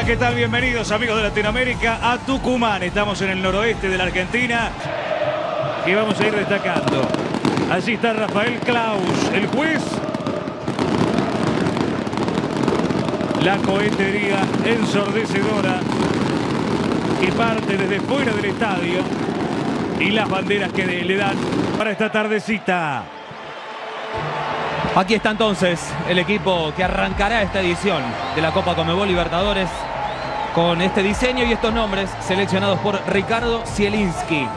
¿qué tal? Bienvenidos amigos de Latinoamérica a Tucumán. Estamos en el noroeste de la Argentina y vamos a ir destacando. Allí está Rafael Klaus, el juez. La cohetería ensordecedora que parte desde fuera del estadio y las banderas que le dan para esta tardecita. Aquí está entonces el equipo que arrancará esta edición de la Copa Conmebol Libertadores con este diseño y estos nombres seleccionados por Ricardo Zielinski.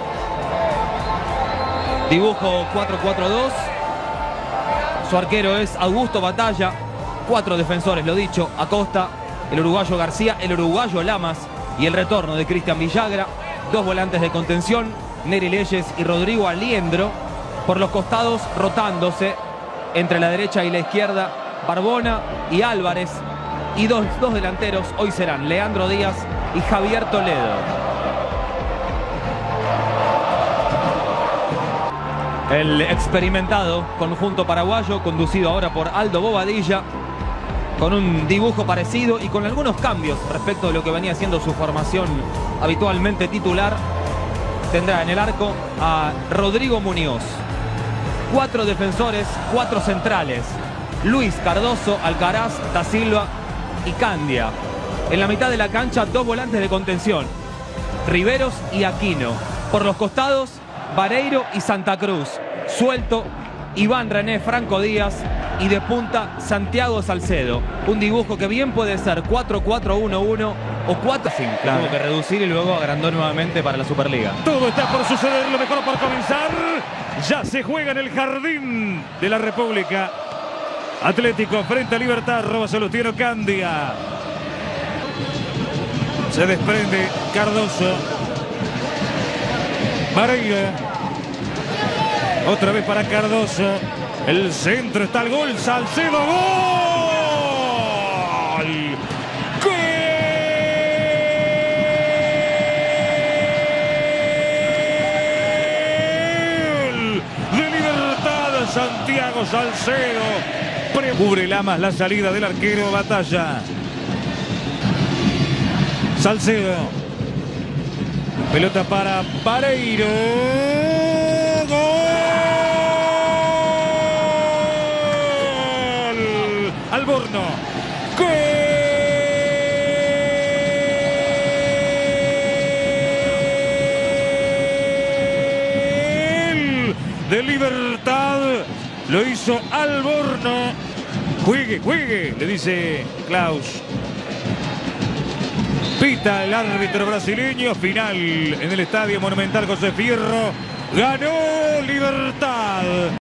Dibujo 4-4-2. Su arquero es Augusto Batalla. 4 defensores, lo dicho: Acosta, el uruguayo García, el uruguayo Lamas y el retorno de Cristian Villagra. 2 volantes de contención, Neri Leyes y Rodrigo Aliendro. Por los costados, rotándose entre la derecha y la izquierda, Barbona y Álvarez. Y dos delanteros hoy serán Leandro Díaz y Javier Toledo. El experimentado conjunto paraguayo, conducido ahora por Aldo Bobadilla, con un dibujo parecido y con algunos cambios respecto de lo que venía siendo su formación habitualmente titular, tendrá en el arco a Rodrigo Muñoz. 4 defensores, 4 centrales: Luis, Cardoso, Alcaraz, Da Silva y Candia. En la mitad de la cancha, 2 volantes de contención: Riveros y Aquino. Por los costados, Vareiro y Santa Cruz. Suelto, Iván René Franco Díaz. Y de punta, Santiago Salcedo. Un dibujo que bien puede ser 4-4-1-1 o 4-5. Claro. Tuvo que reducir y luego agrandó nuevamente para la Superliga. Todo está por suceder, lo mejor por comenzar. Ya se juega en el Jardín de la República. Atlético frente a Libertad, roba Salustiano Candia. Se desprende Cardoso. Vareiro. Otra vez para Cardoso. El centro, está el gol. Salcedo, gol. ¡Gol! De Libertad, Santiago Salcedo. Cubre Lamas la salida del arquero Batalla. Salcedo. Pelota para Vareiro. ¡Gol! Alborno. ¡Gol! De Libertad. Lo hizo Alborno. Juegue, juegue, le dice Klaus. Pita el árbitro brasileño. Final en el Estadio Monumental José Fierro. Ganó Libertad.